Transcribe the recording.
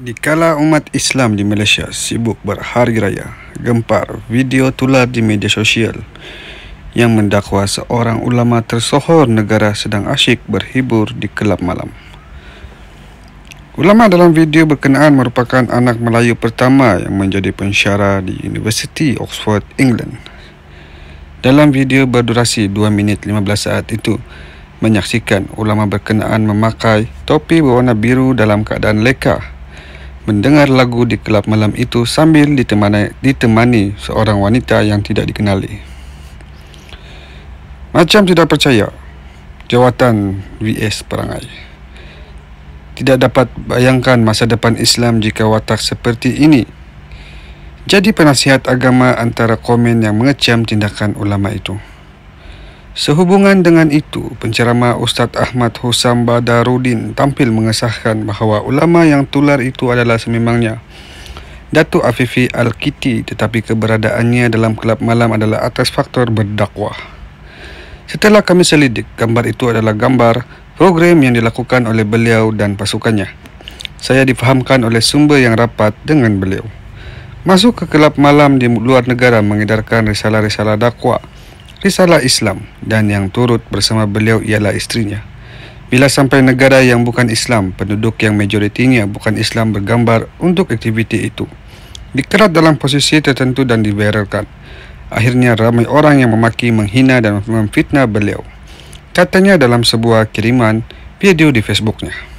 Dikala umat Islam di Malaysia sibuk berhari raya, gempar video tular di media sosial yang mendakwa seorang ulama tersohor negara sedang asyik berhibur di kelab malam. Ulama dalam video berkenaan merupakan anak Melayu pertama yang menjadi pensyarah di Universiti Oxford, England. Dalam video berdurasi 2 minit 15 saat itu, menyaksikan ulama berkenaan memakai topi berwarna biru dalam keadaan leka, mendengar lagu di kelab malam itu sambil ditemani seorang wanita yang tidak dikenali. Macam tidak percaya, jawatan VS perangai. Tidak dapat bayangkan masa depan Islam jika watak seperti ini. Jadi penasihat agama antara komen yang mengecam tindakan ulama itu. Sehubungan dengan itu, penceramah Ustaz Ahmad Husam Badarudin tampil mengesahkan bahawa ulama yang tular itu adalah sememangnya Datuk Afifi Al-Kiti, tetapi keberadaannya dalam kelab malam adalah atas faktor berdakwah. Setelah kami selidik, gambar itu adalah gambar program yang dilakukan oleh beliau dan pasukannya. Saya difahamkan oleh sumber yang rapat dengan beliau. Masuk ke kelab malam di luar negara mengedarkan risalah-risalah dakwah, risalah Islam, dan yang turut bersama beliau ialah istrinya. Bila sampai negara yang bukan Islam, penduduk yang majoritinya bukan Islam bergambar untuk aktiviti itu, dikerat dalam posisi tertentu dan diviralkan. Akhirnya ramai orang yang memaki, menghina dan memfitnah beliau, katanya dalam sebuah kiriman video di Facebooknya.